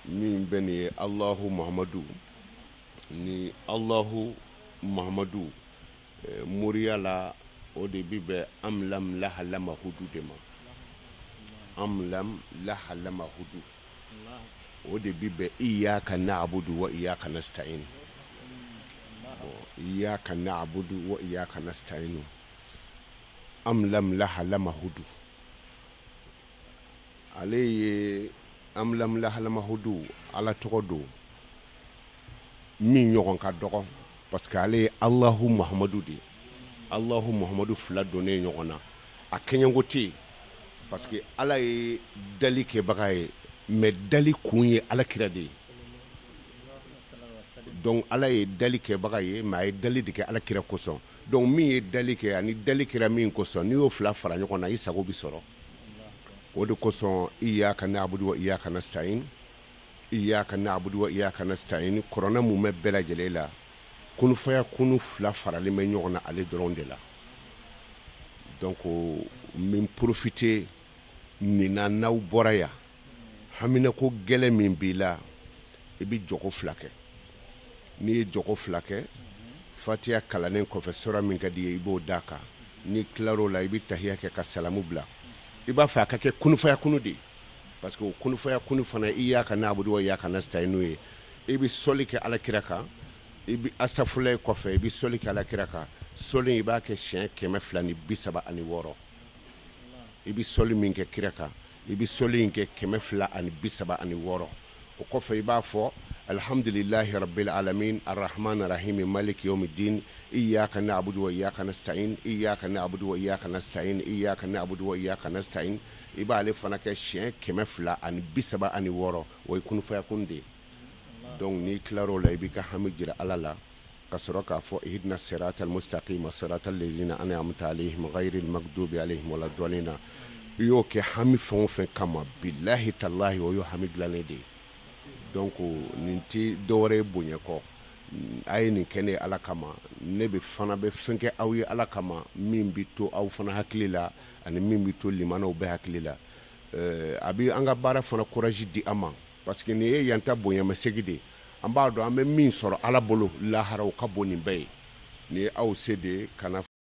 min bɛ nin ye Allahu Muhamadu ni Allahu Muhamadu moriya la o de bi bɛ amlam lahalama hudu de ma amlam lahalama hudu o de bi bɛ iyyaka na'budu wa iyyaka nasta'in iyyaka na'budu wa iyyaka nasta'in amlam lahalama hudu ale ye amlam lahalama hudu ala tɔgɔ don min ɲɔgɔn ka dɔgɔ parce que ale ye Allahu Muhamadu de Allahu Muhamadu fila donnen ɲɔgɔn na a kɛɲɛko tɛ yen parce que ala ye dali kɛbaga ye mais dali kun ye alakira de ye donc ala ye dali kɛbaga ye mais a ye dali de kɛ alakira kosɔn donc min ye dali kɛ ani dali kɛra min kosɔn n'i y'o fila fara ɲɔgɔn na i sago bi sɔrɔ o de kosɔn iyyaka na'budu wa iyyaka nasta'in iyyaka na'budu wa iyyaka nasta'in kuranɛ mun bɛ bɛɛ lajɛlen la kunufaya kunu fila faralen bɛ ɲɔgɔn na ale dɔrɔn de la donc min profiter nin na n'aw bɔra yan haminako gɛlɛn min b'i la i bi jɔko fila kɛ n'i ye jɔko fila kɛ fatiha kalannen kɔfɛ sura min ka di ye i b'o d'a kan n'i tilar'o la i bi tahiya kɛ ka salamu bila i b'a fɛ a ka kɛ kunufaya kunu de parce que o kunufaya kunu fana iyyaka na'budu wa iyyaka nasta'in n'o ye i bi sɔli kɛ alakira kan i bi astafurulayi kɔfɛ i bi sɔli kɛ alakira kan sɔli i b'a kɛ siɲɛ 236 i bi sɔli min kɛ kira kan i bi sɔli in kɛ 236 o kɔfɛ i b'a fɔ alhamdulillahi rabbil alamin arrahman arrahim maliki yawmiddin iyyaka na'budu wa iyyaka nasta'in iyyaka na'budu wa iyyaka nasta'in iyyaka na'budu wa iyyaka nasta'in i b'ale fana kɛ siɲɛ 236 o ye kunufaya kun de donc n'i tilar'o la i b'i ka hami jira ala la ka sɔrɔ k'a fɔ ihdina siratal mustaqima siratal lezina an'amta alayhim ghayril maghdubi alayhim waladdallin i y'o kɛ hami fɛn o fɛn kama billahi tallahi o y'o hami dilannen de ye donc nin ti dɔwɛrɛ ye bonya kɔ a ye nin kɛ ne ala kama ne bɛ fana bɛ fɛn kɛ aw ye ala kama min bi to aw fana hakili la ani min bi to limanaw bɛɛ hakili la a bi an ka baara fana courage di an ma parce que nin ye yanta bonyamasegi de an b'a dɔn an bɛ min sɔrɔ ala bolo lahara o ka bon nin bɛɛ ye nin ye aw se de ye kana